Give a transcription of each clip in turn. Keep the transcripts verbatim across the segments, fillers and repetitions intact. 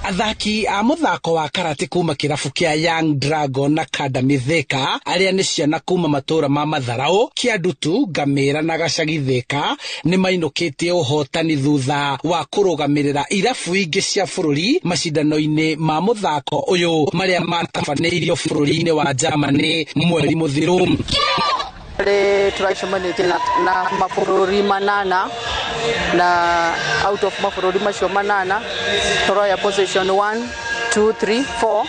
Athaki a mũthako wa karate kuma kĩrabu kĩa Young Dragon Academy Thika arĩa nĩ ciana kuma matũra ma Matharau, Kĩandutu, Ngamĩra na Gacagi Thika nĩ mainũkĩtie ũhotani thutha wa kũrũgamĩrĩra irabu ingĩ cia bũrũri macindano-inĩ ma mũthako ũyũ marĩa matabanĩirio bũrũri-inĩ wa Germany mweri mũthiru. Turacomanĩtie na, na mabũrũri manana na out of mabũrũri macio manana tũroya position one, two, three, four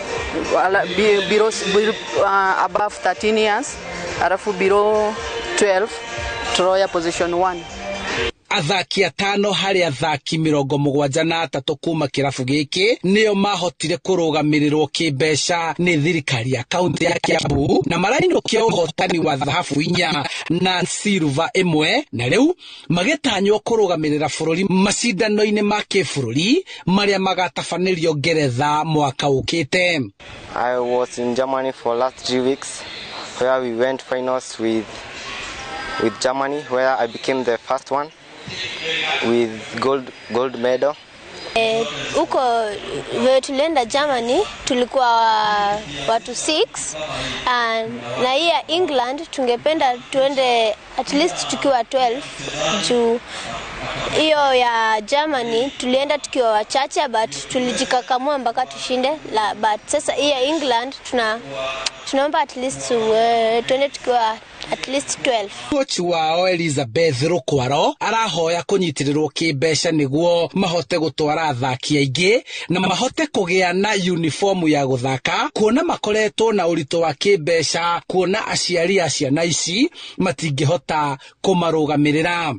below, uh, above thirteen years arafu below twelve tũroya position one. Athaki atano harĩ athaki mirongo mũgwanja na atatũ kuma kĩrabu gĩkĩ nĩo mahotire kũrũgamĩrĩrwo kĩmbeca nĩ thirikari ya kaunti ya Kiambu na marainũkia ũhotani wa thahabu inya na silver ĩmwe, na rĩu magĩtanywo kũrũgamĩrĩra bũrũri macindano-inĩ ma kĩbũrũri marĩa magatabanĩrio Ngeretha mwaka ũkĩte. I was in Germany for last three weeks where we went finals with with Germany where I became the first one with gold gold medal. Eh, uko vile tulienda Germany tulikuwa watu six and na hii ya England tungependa tuende at least tukiwa twelve juu hiyo ya Germany tulienda tukiwa wachache but tulijikakamua mpaka tushinde la, but sasa hii ya England tuna tunaomba at least uh, tuende tukiwa at least twelve. Coach wao Elizabeth Rukwaro arahoya kunyitirĩrwo kĩmbeca nĩguo mahote gũtwara athaki aingĩ na mahote kũgĩa na uniform ya gũthaka, kuona makoretwo na ũritũ wa kĩmbeca, kuona aciari a ciana ici matingĩhota kũmarũgamĩrĩra.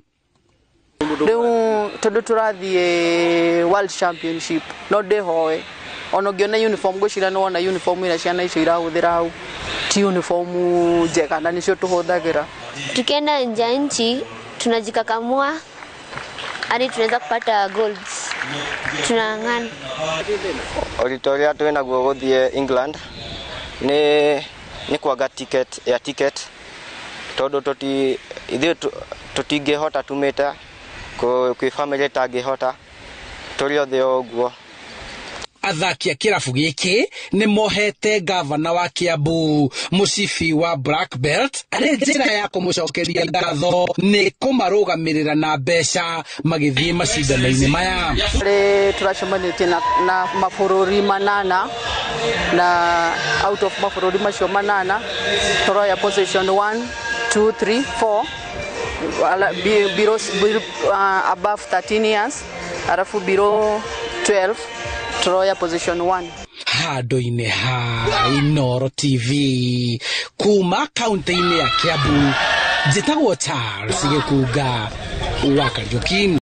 Rĩu tondũ tũrathiĩ World Championship no ndĩhoe ona ũngĩona uniform gwĩcira no ona uniform ĩrĩa ciana icio irahũthĩra hau ti uniform njega na nĩcio tũhũthagĩra. Tukienda nje ya nchi tunajikakamua hadi tunaweza kupata golds. Tunang'ana. Ũritũ ũrĩa twĩnaguo gũthiĩ England nĩ nĩ kwaga ticket ya ticket tondũ tũti ithuĩ tũtingĩhota tumĩte kwĩ family tangĩhota tũrĩ othe ũguo. Athaki a kĩrabu gĩkĩ nĩ mohete gavana wa Kiambu mũcibi wa Black Belt arĩ njĩra ya kũmũcokeria ngatho nĩ kũmarũgamĩrĩra na mbeca magĩthiĩ macindano-inĩ maya. Turacomanĩtie na, na mabũrũri manana na out of mabũrũri macio manana tũroya position one, two, three, four below, uh, above thirteen years arafu below twelve tũroya position one. Handũ-inĩ ha Inooro T V kuma kaunti-inĩ ya Kiambu, njĩtagwo Charles Gĩkunga wa Kariũki.